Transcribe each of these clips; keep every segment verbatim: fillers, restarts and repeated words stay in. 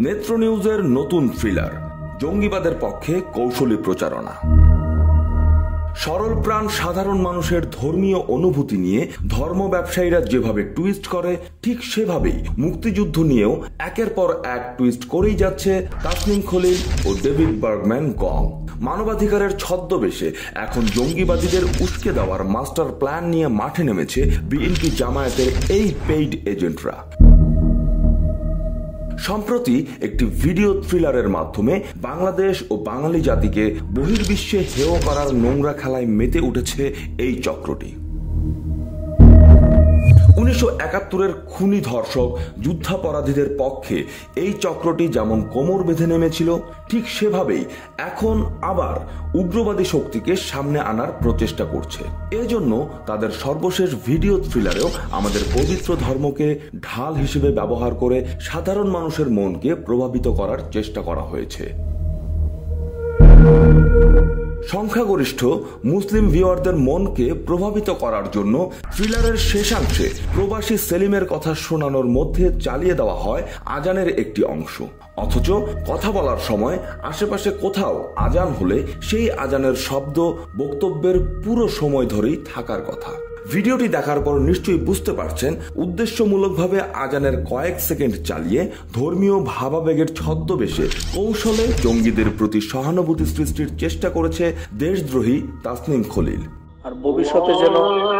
নেত্র নিউজের নতুন থ্রিলার, জঙ্গিবাদের পক্ষে কৌশলী প্রচারণা। সরল প্রাণ সাধারণ মানুষের ধর্মীয় অনুভূতি নিয়ে ধর্ম ব্যবসায়ীরা যেভাবে টুইস্ট করে, ঠিক সেভাবেই মুক্তিযুদ্ধ নিয়েও একের পর এক টুইস্ট করেই যাচ্ছে তাসনিম খলিল ও ডেভিড বার্গম্যান গং। মানবাধিকারের ছদ্মবেশে এখন জঙ্গিবাদীদের উস্কে দেওয়ার মাস্টার প্ল্যান নিয়ে মাঠে নেমেছে বিএনপি জামায়াতের এই পেইড এজেন্টরা। সম্প্রতি একটি ভিডিও থ্রিলারের মাধ্যমে বাংলাদেশ ও বাঙালি জাতিকে বহির্বিশ্বে হেয় করার নোংরা খেলায় মেতে উঠেছে এই চক্রটি। উনিশশো একাত্তরের খুনি ধর্ষক যুদ্ধাপরাধীদের পক্ষে এই চক্রটি যেমন কোমর বেঁধে নেমেছিল, ঠিক সেভাবেই এখন আবার উগ্রবাদী শক্তিকে সামনে আনার প্রচেষ্টা করছে। এজন্য তাদের সর্বশেষ ভিডিও থ্রিলারেও আমাদের পবিত্র ধর্মকে ঢাল হিসেবে ব্যবহার করে সাধারণ মানুষের মনকে প্রভাবিত করার চেষ্টা করা হয়েছে। সংখ্যাগরিষ্ঠ মুসলিম ভিউয়ারদের মনকে প্রভাবিত করার জন্য থ্রিলারের শেষাংশে প্রবাসী সেলিমের কথা শোনানোর মধ্যে চালিয়ে দেওয়া হয় আজানের একটি অংশ, অথচ কথা বলার সময় আশেপাশে কোথাও আজান হলে সেই আজানের শব্দ বক্তব্যের পুরো সময় ধরেই থাকার কথা। ভিডিওটি দেখার পর নিশ্চয়ই বুঝতে পারছেন উদ্দেশ্যমূলকভাবে আজানের কয়েক সেকেন্ড চালিয়ে ধর্মীয় ভাবাবেগের ছদ্মবেশে কৌশলে জঙ্গিদের প্রতি সহানুভূতি সৃষ্টির চেষ্টা করেছে দেশদ্রোহী তাসনিম খলিল। আর ভবিষ্যতে যেন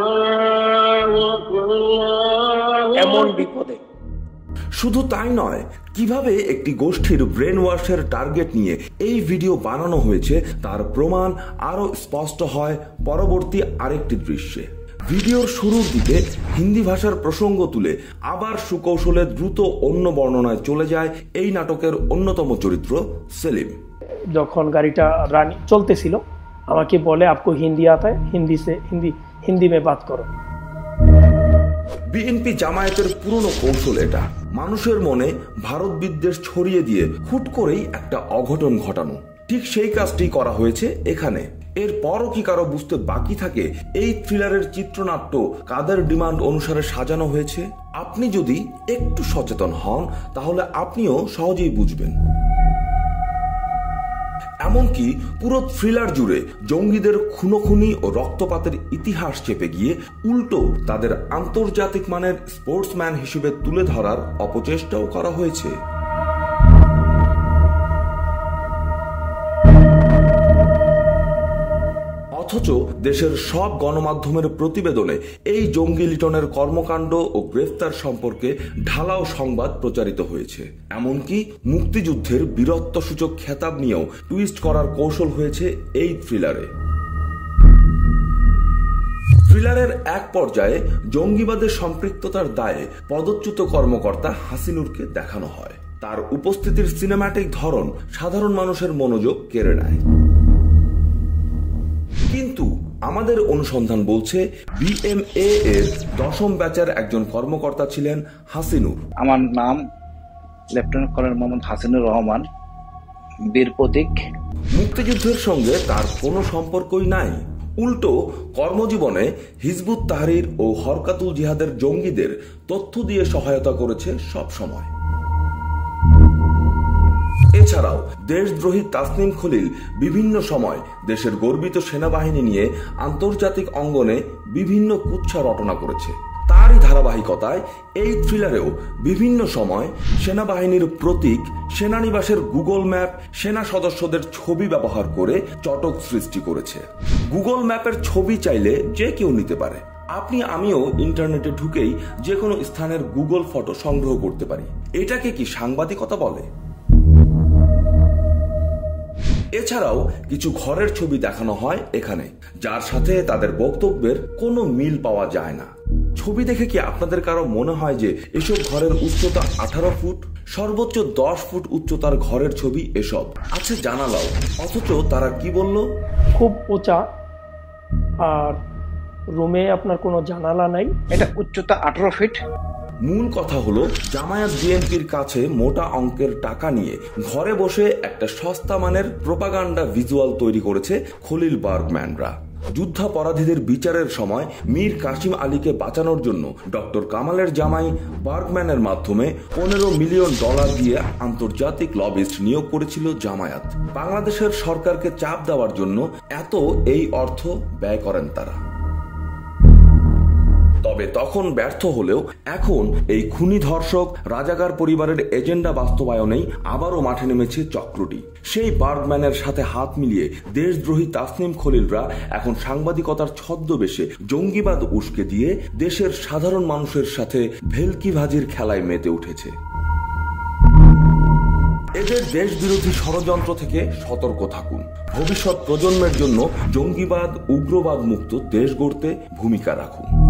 এমন বিপদে। শুধু তাই নয়, কিভাবে একটি গোষ্ঠীর ব্রেন ওয়াশের টার্গেট নিয়ে এই ভিডিও বানানো হয়েছে তার প্রমাণ আরো স্পষ্ট হয় পরবর্তী আরেকটি দৃশ্যে। ভিডিওর শুরুর দিকে হিন্দি ভাষার প্রসঙ্গ তুলে আবার সুকৌশলে দ্রুত অন্য বর্ণনায় চলে যায় এই নাটকের অন্যতম চরিত্র সেলিম। যখন গাড়িটা রানি চলতেছিল আমাকে বলে, আপকো হিন্দি আতা হ্যায়, হিন্দি সে হিন্দি হিন্দি মে বাত করো। বিএনপি জামায়াতের পুরনো কৌশল এটা, মানুষের মনে ভারত বিদ্বেষ ছড়িয়ে দিয়ে হুট করেই একটা অঘটন ঘটানো। ঠিক সেই কাজটি করা হয়েছে এখানে। এর পরও কি কারো বুঝতে বাকি থাকে এই থ্রিলারের চিত্রনাট্য কাদের ডিমান্ড অনুসারে সাজানো হয়েছে? আপনি যদি একটু সচেতন হন তাহলে আপনিও সহজেই বুঝবেন। এমনকি পুরো থ্রিলার জুড়ে জঙ্গিদের খুনোখুনি ও রক্তপাতের ইতিহাস চেপে গিয়ে উল্টো তাদের আন্তর্জাতিক মানের স্পোর্টসম্যান হিসেবে তুলে ধরার অপচেষ্টাও করা হয়েছে। অথচ দেশের সব গণমাধ্যমের প্রতিবেদনে এই জঙ্গি লিটনের কর্মকাণ্ড ও গ্রেফতার সম্পর্কে ঢালাও সংবাদ প্রচারিত হয়েছে। এমনকি মুক্তিযুদ্ধের বীরত্বসূচক খেতাব নিয়েও টুইস্ট করার কৌশল হয়েছে এই থ্রিলারে। থ্রিলারের এক পর্যায়ে জঙ্গিবাদের সম্পৃক্ততার দায়ে পদচ্যুত কর্মকর্তা হাসিনুরকে দেখানো হয়। তার উপস্থিতির সিনেম্যাটিক ধরন সাধারণ মানুষের মনোযোগ কেড়ে নেয়। কিন্তু আমাদের অনুসন্ধান বলছে বিএমএ এর দশম ব্যাচের একজন কর্মকর্তা ছিলেন হাসিনুর। আমার নাম লেফটেন্যান্ট কর্নেল মোহাম্মদ হাসিনুর রহমান, বীর প্রতীক। মুক্তিযুদ্ধের সঙ্গে তার কোনো সম্পর্কই নাই। উল্টো কর্মজীবনে হিজবুত তাহরির ও হরকাতুল জিহাদের জঙ্গিদের তথ্য দিয়ে সহায়তা করেছে সব সময়। এছাড়াও দেশদ্রোহী তাসনিম খলিল বিভিন্ন সময় দেশের গর্বিত সেনাবাহিনী নিয়ে আন্তর্জাতিক অঙ্গনে বিভিন্ন কুৎসা রটনা করেছে। তারই ধারাবাহিকতায় এই থ্রিলারেও বিভিন্ন সময় সেনাবাহিনীর প্রতীক, সেনানিবাসের গুগল ম্যাপ, সেনা সদস্যদের ছবি ব্যবহার করে চটক সৃষ্টি করেছে। গুগল ম্যাপের ছবি চাইলে যে কেউ নিতে পারে। আপনি আমিও ইন্টারনেটে ঢুকেই যে কোনো স্থানের গুগল ফটো সংগ্রহ করতে পারি। এটাকে কি সাংবাদিকতা বলে? এছাড়াও কিছু ঘরের ছবি দেখানো হয় এখানে, যার সাথে তাদের বক্তব্যের কোনো মিল পাওয়া যায় না। ছবি দেখে কি আপনাদের কারো মনে হয় যে এসব ঘরের উচ্চতা আঠারো ফুট, সর্বোচ্চ দশ ফুট উচ্চতার ঘরের ছবি এসব আছে জানালাও, অথচ তারা কি বলল? খুব উঁচা আর রুমে আপনার কোনো জানালা নাই, এটা উচ্চতা আঠারো ফিট। মূল কথা হলো জামায়াত বিএনপির কাছে মোটা অঙ্কের টাকা নিয়ে ঘরে বসে একটা সস্তা মানের প্রোপাগান্ডা ভিজুয়াল তৈরি করেছে খলিল বার্গম্যানরা। যুদ্ধাপরাধীদের বিচারের সময় মীর কাসিম আলীকে বাঁচানোর জন্য ডক্টর কামালের জামাই বার্গম্যানের মাধ্যমে পনেরো মিলিয়ন ডলার দিয়ে আন্তর্জাতিক লবিস্ট নিয়োগ করেছিল জামায়াত। বাংলাদেশের সরকারকে চাপ দেওয়ার জন্য এত এই অর্থ ব্যয় করেন তারা। তবে তখন ব্যর্থ হলেও এখন এই খুনি ধর্ষক রাজাকার পরিবারের এজেন্ডা বাস্তবায়নেই আবারও মাঠে নেমেছে চক্রটি। সেই বার্গম্যানের সাথে হাত মিলিয়ে দেশদ্রোহী তাসনিম খলিলরা এখন সাংবাদিকতার ছদ্মবেশে জঙ্গিবাদ উস্কে দিয়ে দেশের সাধারণ মানুষের সাথে ভেলকিবাজির খেলায় মেতে উঠেছে। এদের দেশ বিরোধী ষড়যন্ত্র থেকে সতর্ক থাকুন। ভবিষ্যৎ প্রজন্মের জন্য জঙ্গিবাদ উগ্রবাদ মুক্ত দেশ গড়তে ভূমিকা রাখুন।